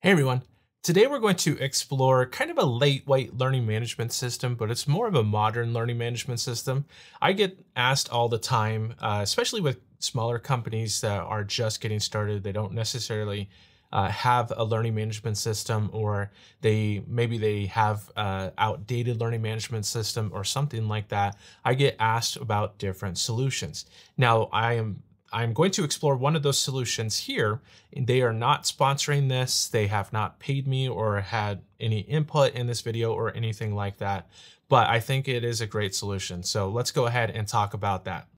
Hey everyone, today we're going to explore kind of a lightweight learning management system, but it's more of a modern learning management system. I get asked all the time, especially with smaller companies that are just getting started. They don't necessarily have a learning management system, or maybe they have outdated learning management system or something like that. I get asked about different solutions. Now, I'm going to explore one of those solutions here. They are not sponsoring this. They have not paid me or had any input in this video or anything like that, but I think it is a great solution. So let's go ahead and talk about that.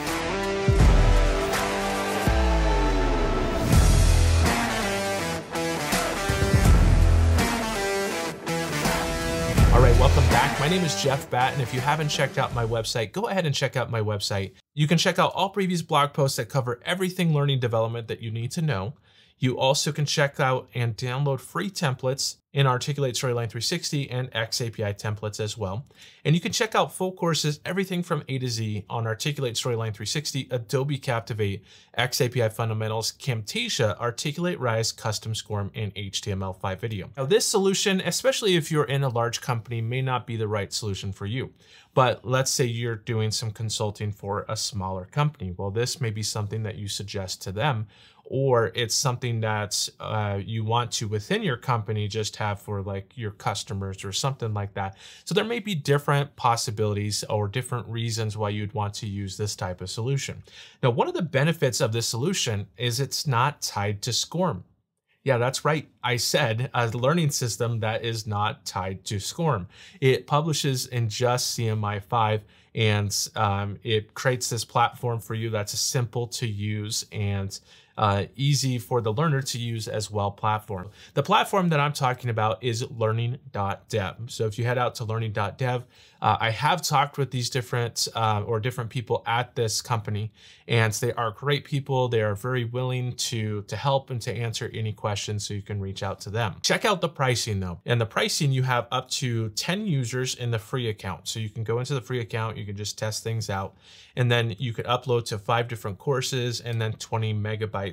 All right, welcome back. My name is Jeff Batt, and if you haven't checked out my website, go ahead and check out my website. You can check out all previous blog posts that cover everything learning development that you need to know. You also can check out and download free templates in Articulate Storyline 360 and xAPI templates as well. And you can check out full courses, everything from A to Z on Articulate Storyline 360, Adobe Captivate, xAPI Fundamentals, Camtasia, Articulate Rise, Custom SCORM, and HTML5 video. Now this solution, especially if you're in a large company, may not be the right solution for you. But let's say you're doing some consulting for a smaller company. Well, this may be something that you suggest to them, or it's something that you want to within your company just have for like your customers or something like that. So there may be different possibilities or different reasons why you'd want to use this type of solution. Now, one of the benefits of this solution is it's not tied to SCORM. Yeah, that's right. I said a learning system that is not tied to SCORM. It publishes in just CMI5, and it creates this platform for you that's simple to use and easy for the learner to use as well platform. The platform that I'm talking about is Learning.dev. So if you head out to Learning.dev, I have talked with these different people at this company, and they are great people. They are very willing to help and to answer any questions, so you can reach out to them. Check out the pricing though. And the pricing, you have up to 10 users in the free account. So you can go into the free account, you can just test things out, and then you could upload to 5 different courses and then 20 megabytes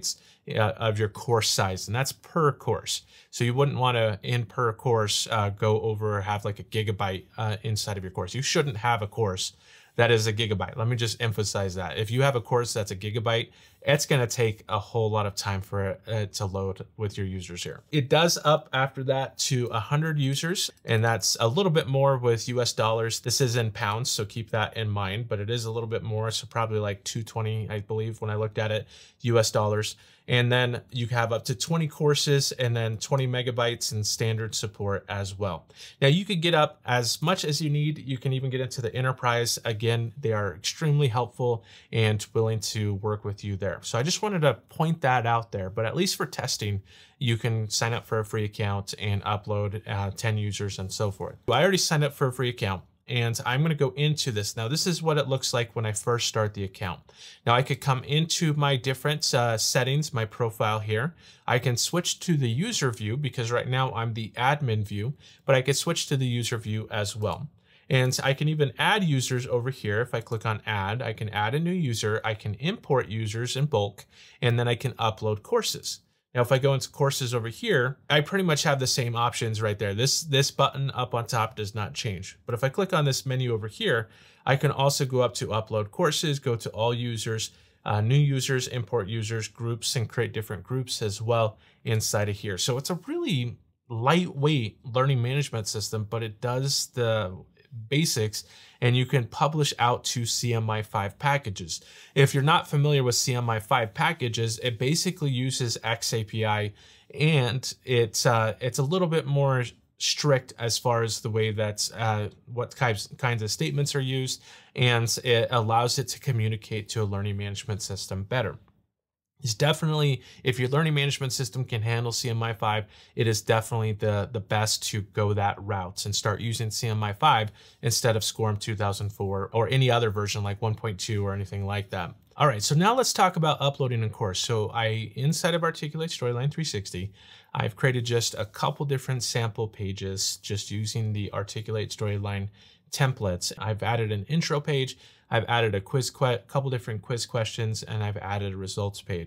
of your course size, and that's per course. So you wouldn't want to, in per course, go over, have like a gigabyte inside of your course. You shouldn't have a course that is a gigabyte. Let me just emphasize that. If you have a course that's a gigabyte, it's going to take a whole lot of time for it to load with your users here. It does up after that to 100 users, and that's a little bit more with US dollars. This is in pounds, so keep that in mind, but it is a little bit more, so probably like 220, I believe, when I looked at it, US dollars. And then you have up to 20 courses and then 20 megabytes in standard support as well. Now you could get up as much as you need. You can even get into the enterprise. Again, they are extremely helpful and willing to work with you there. So I just wanted to point that out there, but at least for testing, you can sign up for a free account and upload 10 users and so forth. I already signed up for a free account, and I'm going to go into this. Now, this is what it looks like when I first start the account. Now, I could come into my different settings, my profile here. I can switch to the user view because right now I'm the admin view, but I could switch to the user view as well. And I can even add users over here. If I click on add, I can add a new user. I can import users in bulk, and then I can upload courses. Now, if I go into courses over here, I pretty much have the same options right there. This button up on top does not change. But if I click on this menu over here, I can also go up to upload courses, go to all users, new users, import users, groups, and create different groups as well inside of here. So it's a really lightweight learning management system, but it does the basics, and you can publish out to CMI5 packages. If you're not familiar with CMI5 packages, it basically uses xAPI, and it's a little bit more strict as far as the way that what kinds of statements are used, and it allows it to communicate to a learning management system better. It's definitely, if your learning management system can handle CMI5, it is definitely the best to go that route and start using CMI5 instead of SCORM 2004 or any other version like 1.2 or anything like that. All right, so now let's talk about uploading a course. So inside of Articulate Storyline 360, I've created just a couple different sample pages just using the Articulate Storyline templates. I've added an intro page, I've added a couple different quiz questions, and I've added a results page.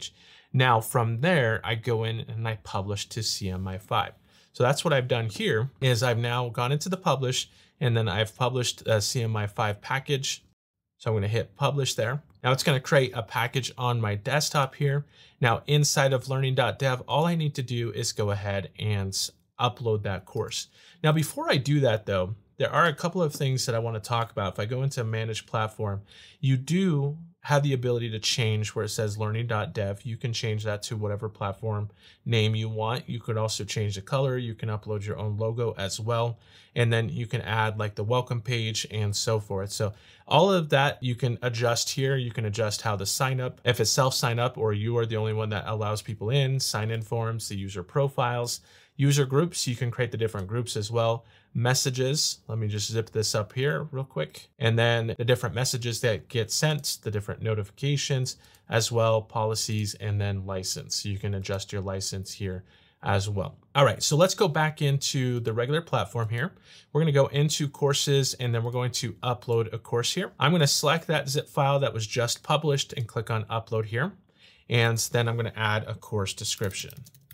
Now from there, I go in and I publish to CMI5. So that's what I've done here is I've now gone into the publish and then I've published a CMI5 package. So I'm going to hit publish there. Now it's going to create a package on my desktop here. Now inside of Learning.dev, all I need to do is go ahead and upload that course. Now before I do that though, there are a couple of things that I want to talk about. If I go into manage platform, you do have the ability to change where it says Learning.dev. You can change that to whatever platform name you want. You could also change the color. You can upload your own logo as well. And then you can add like the welcome page and so forth. So all of that you can adjust here. You can adjust how the sign up, if it's self sign up or you are the only one that allows people in, sign in forms, the user profiles, user groups. You can create the different groups as well. Messages, let me just zip this up here real quick. And then the different messages that get sent, the different notifications as well, policies, and then license. So you can adjust your license here as well. All right, so let's go back into the regular platform here. We're gonna go into courses and then we're going to upload a course here. I'm gonna select that zip file that was just published and click on upload here. And then I'm gonna add a course description.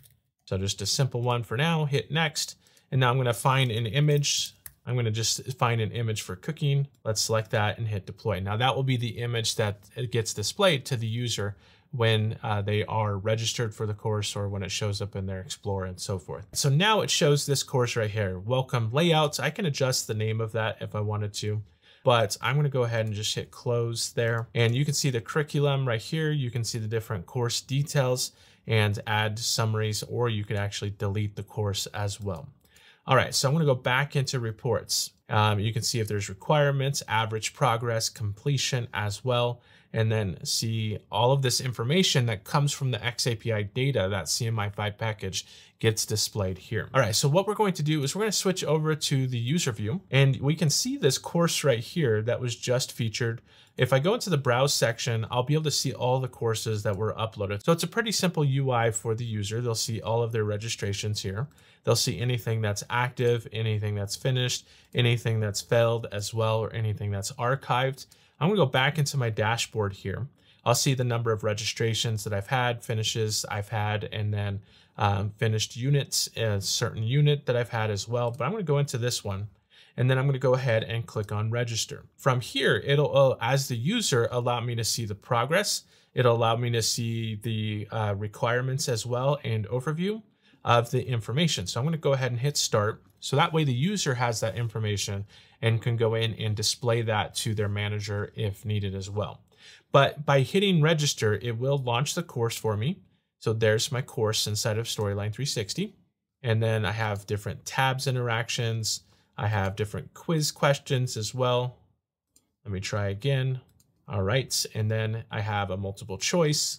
So just a simple one for now, hit next. And now I'm going to find an image. I'm going to just find an image for cooking. Let's select that and hit deploy. Now that will be the image that it gets displayed to the user when they are registered for the course or when it shows up in their Explorer and so forth. So now it shows this course right here, welcome layouts. I can adjust the name of that if I wanted to, but I'm going to go ahead and just hit close there. And you can see the curriculum right here. You can see the different course details and add summaries, or you could actually delete the course as well. All right, so I'm gonna go back into reports. You can see if there's requirements, average progress, completion as well, and then see all of this information that comes from the xAPI data, that CMI5 package gets displayed here. All right, so what we're going to do is we're gonna switch over to the user view, and we can see this course right here that was just featured. If I go into the browse section, I'll be able to see all the courses that were uploaded. So it's a pretty simple UI for the user. They'll see all of their registrations here. They'll see anything that's active, anything that's finished, anything that's failed as well, or anything that's archived. I'm gonna go back into my dashboard here. I'll see the number of registrations that I've had, finishes I've had, and then finished units, a certain unit that I've had as well. But I'm gonna go into this one. And then I'm going to go ahead and click on register. From here, it'll, as the user, allow me to see the progress. It'll allow me to see the requirements as well and overview of the information. So I'm going to go ahead and hit start. So that way the user has that information and can go in and display that to their manager if needed as well. But by hitting register, it will launch the course for me. So there's my course inside of Storyline 360. And then I have different tabs interactions. I have different quiz questions as well. Let me try again. All right, and then I have a multiple choice.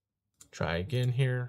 Try again here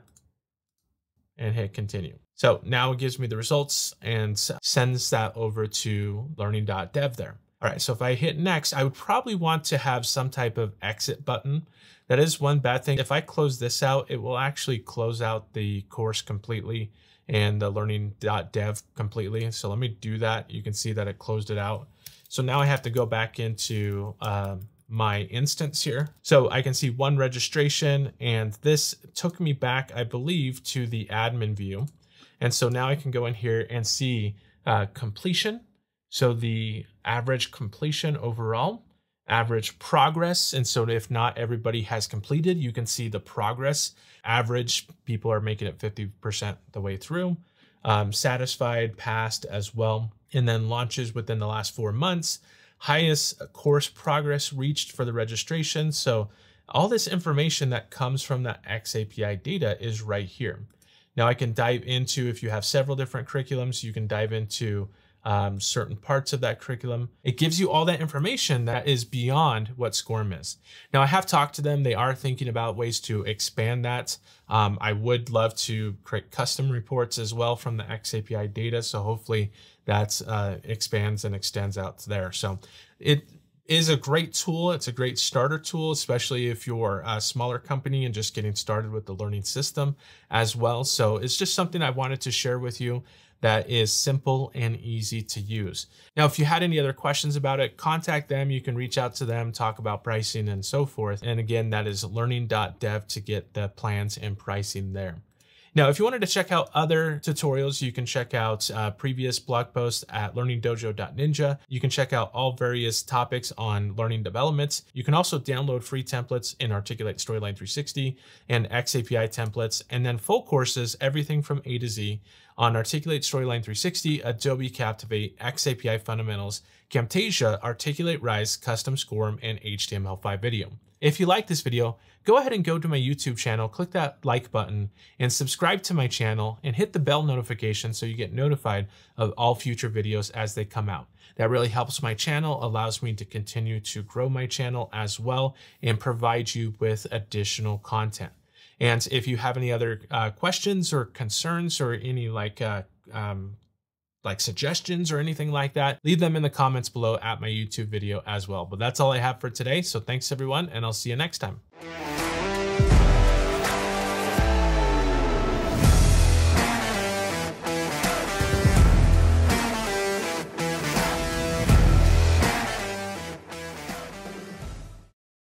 and hit continue. So now it gives me the results and sends that over to Learning.dev there. All right, so if I hit next, I would probably want to have some type of exit button. That is one bad thing. If I close this out, it will actually close out the course completely and the Learning.dev completely. So let me do that. You can see that it closed it out. So now I have to go back into my instance here. So I can see one registration, and this took me back, I believe, to the admin view. And so now I can go in here and see completion. So the average completion overall, average progress. And so if not everybody has completed, you can see the progress. Average, people are making it 50% the way through. Satisfied, passed as well. And then launches within the last 4 months. Highest course progress reached for the registration. So all this information that comes from that xAPI data is right here. Now I can dive into, if you have several different curriculums, you can dive into certain parts of that curriculum. It gives you all that information that is beyond what SCORM is. Now I have talked to them. They are thinking about ways to expand that. I would love to create custom reports as well from the xAPI data. So hopefully that expands and extends out there. So is a great tool. It's a great starter tool, especially if you're a smaller company and just getting started with the learning system as well. So it's just something I wanted to share with you that is simple and easy to use. Now, if you had any other questions about it, contact them. You can reach out to them, talk about pricing and so forth. And again, that is Learning.dev to get the plans and pricing there. Now, if you wanted to check out other tutorials, you can check out previous blog posts at learningdojo.ninja. You can check out all various topics on learning developments. You can also download free templates in Articulate Storyline 360 and xAPI templates, and then full courses, everything from A to Z on Articulate Storyline 360, Adobe Captivate, xAPI Fundamentals, Camtasia, Articulate Rise, Custom SCORM, and HTML5 video. If you like this video, go ahead and go to my YouTube channel, click that like button, and subscribe to my channel, and hit the bell notification so you get notified of all future videos as they come out. That really helps my channel, allows me to continue to grow my channel as well, and provide you with additional content. And if you have any other questions or concerns or any like suggestions or anything like that, leave them in the comments below at my YouTube video as well. But that's all I have for today. So thanks everyone, and I'll see you next time.